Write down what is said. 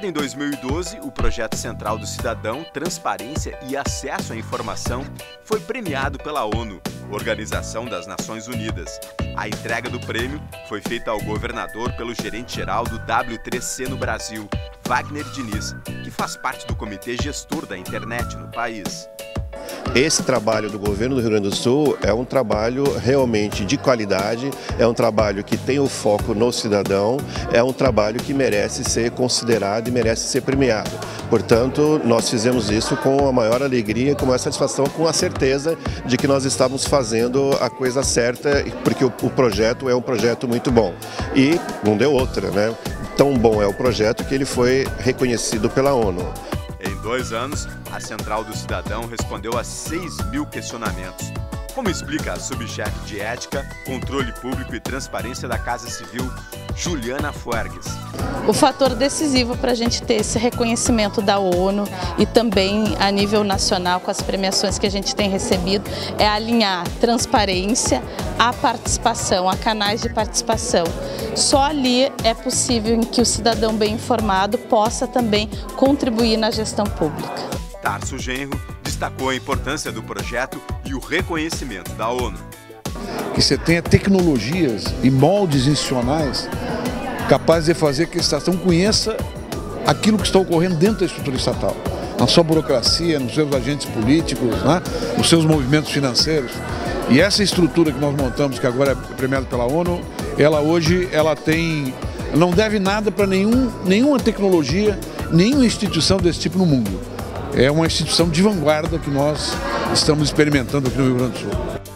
Criado em 2012, o Projeto Central do Cidadão, Transparência e Acesso à Informação foi premiado pela ONU, Organização das Nações Unidas. A entrega do prêmio foi feita ao governador pelo gerente-geral do W3C no Brasil, Wagner Diniz, que faz parte do comitê gestor da internet no país. Esse trabalho do governo do Rio Grande do Sul é um trabalho realmente de qualidade, é um trabalho que tem o foco no cidadão, é um trabalho que merece ser considerado e merece ser premiado. Portanto, nós fizemos isso com a maior alegria, com a maior satisfação, com a certeza de que nós estávamos fazendo a coisa certa, porque o projeto é um projeto muito bom. E não deu outra, né? Tão bom é o projeto que ele foi reconhecido pela ONU. Em 2 anos, a Central do Cidadão respondeu a 6.000 questionamentos. Como explica a subchefe de Ética, Controle Público e Transparência da Casa Civil, Juliana Fuergues. O fator decisivo para a gente ter esse reconhecimento da ONU e também a nível nacional com as premiações que a gente tem recebido é alinhar transparência à participação, a canais de participação. Só ali é possível em que o cidadão bem informado possa também contribuir na gestão pública. Tarso Genro destacou a importância do projeto e o reconhecimento da ONU. Que você tenha tecnologias e moldes institucionais capazes de fazer que a estação conheça aquilo que está ocorrendo dentro da estrutura estatal, na sua burocracia, nos seus agentes políticos, né, nos seus movimentos financeiros. E essa estrutura que nós montamos, que agora é premiada pela ONU, ela hoje não deve nada para nenhuma tecnologia, nenhuma instituição desse tipo no mundo. É uma instituição de vanguarda que nós estamos experimentando aqui no Rio Grande do Sul.